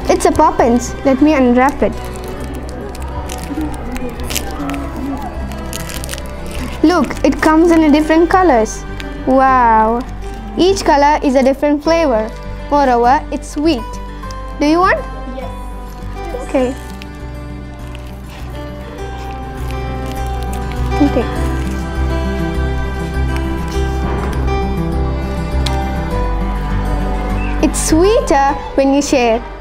It's a Poppins. Let me unwrap it. Look, it comes in different colors. Wow! Each color is a different flavor. Moreover, it's sweet. Do you want? Yes. Okay. Okay. It's sweeter when you share.